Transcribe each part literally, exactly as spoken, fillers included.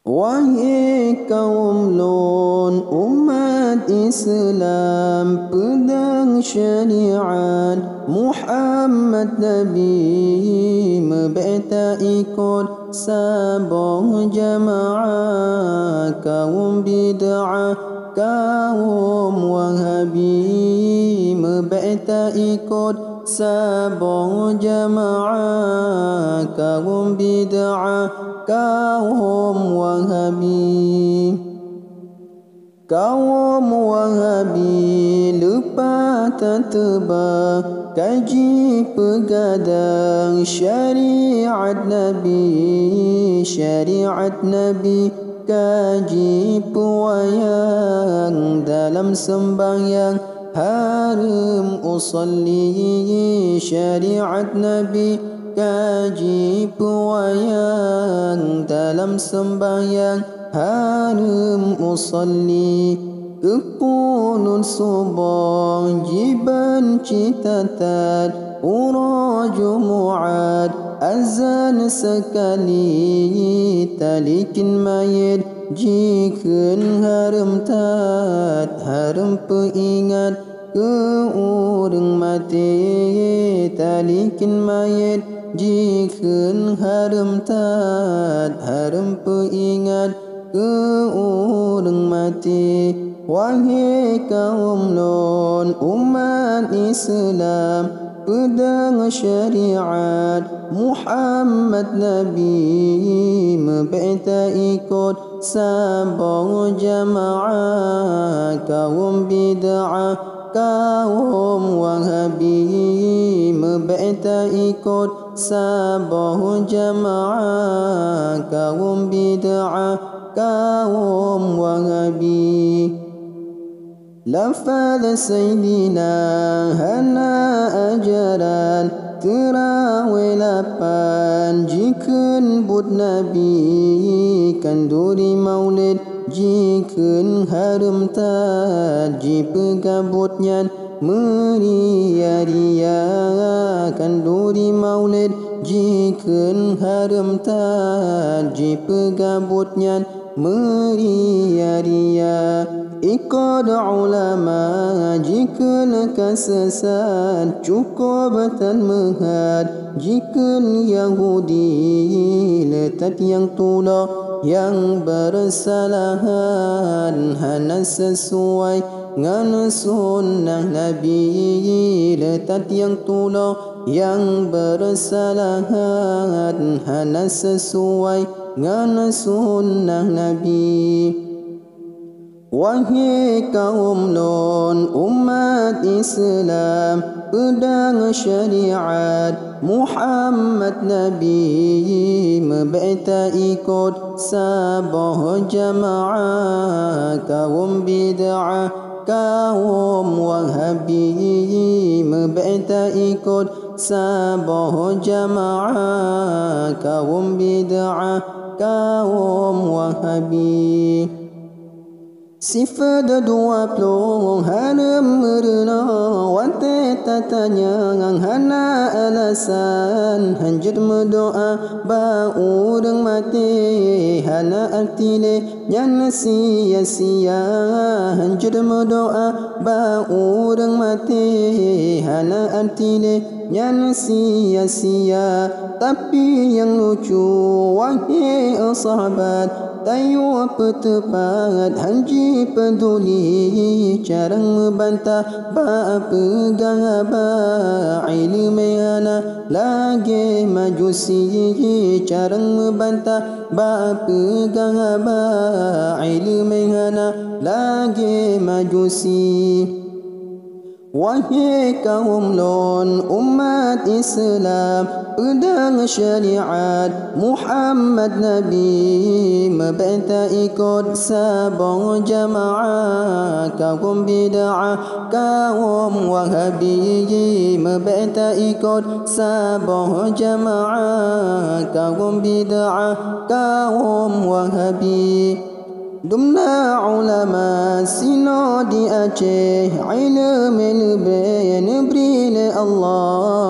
Wahai kaum lon umat Islam, pedang syariat Muhammad Nabi, mebeta ikut sabah jamaah. Kaum bid'ah, kaum wahabi, mebeta ikut sabah jamaah. Kaum bid'ah, kaum wahabi. Kaum wahabi lupa tak tebak, kaji pegadang syariat Nabi. Syariat Nabi kaji pewayang, dalam sembahyang haram usalli. Syariat Nabi kaji pewayang, dalam sembahyang haram usalli. Kepunun subah jiban citatan, ura Jumu'at azan sekali. Talikin mayit jikan haram tat, haram peingat ke orang mati. Talikin mayit jikan haram tat, haram peingat ke orang mati. Wahai kaum lon umat Islam, pedang syariat Muhammad Nabi, mebeta ikut sabah jamaah. Kaum bid'ah, kaum wahabi, mebeta ikut sabah jamaah. Kaum bid'ah, kaum wahabi. Lafaz Sayyidina hana ajaran, terawih lapan jikan bud Nabi. Kanduri maulid jikan haram tat, jipegabutnya meria-ria. Kanduri maulid jikan haram tat, jipegabutnya meria-ria. Ikut ulama jikan kesesat, cukup tan menghad jikan Yahudi. Letak yang tula yang bersalahan, hana sesuai ngan sunnah Nabi. Letak yang tula yang bersalahan, hana sesuai ngan sunnah Nabi. Wahai kaum lon umat Islam, pedang syariat Muhammad Nabi, mebeta ikut sabah jamaah. Kaum bid'ah, kaum wahabi, mebeta ikut sabah jamaah. Kaum bid'ah, kaum wahabi. Sifat dua puluh haram merena, wantai tatanya hana alasan. Hanjur mendoa ba orang mati, hana artile yang sia-sia. Hanjur mendoa ba orang mati, hana artile yang sia-sia. Tapi yang lucu wahai sahabat, tayu petepat hanji peduli, jarang membantah ba pegang ba ilmu hana lagi majusi. Jarang membantah ba pegang ba ilmu hana lagi majusi. Wahai kaum lon umat Islam, pedang syariat Muhammad Nabi, mebeta ikut sabah jamaah. Kaum bid'ah, kaum wahabi, mebeta ikut sabah jamaah. Kaum bid'ah, kaum wahabi. Dumna ulama sino di Aceh, ilmu lebih nebri le Allah. Dumna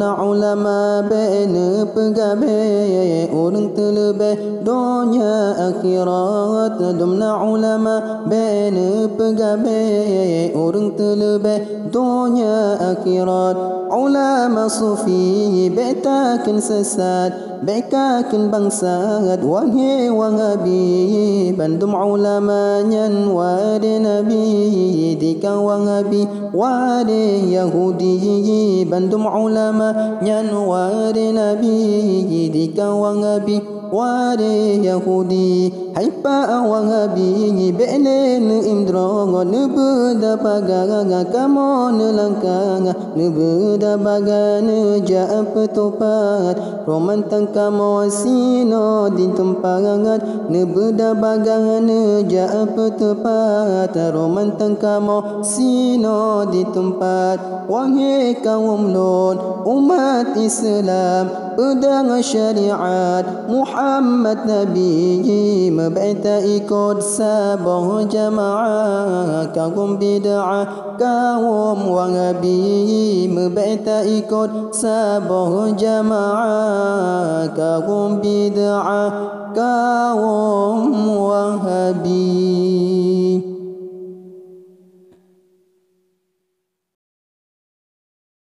domna ulama bena pegabe orang terlebih dunia akhirat domna ulama bena pegabe orang terlebih dunia akhirat ulama sufi betakin sesat bekakin bangsat wahai wangabi bandum ulama nyan wade nabi dika wangabi wade yahudi bandum ulama nyan wade nabi dika wangabi wade yahudi haipa wangabi belen imdrongo nebeda pagaga kamo nelangkanga nebeda bagana ja petupat romantang kamo sino di tempangan nebeda bagana ja petupat romantang kamo sino di tempat wahai kaum lon umat Islam pedang syariat Muhammad Nabi mab'ita ikut sabah jamaah kaum bid'ah kaum wangabi mab'ita ikut sabah jamaah kaum bid'ah kaum wahabi.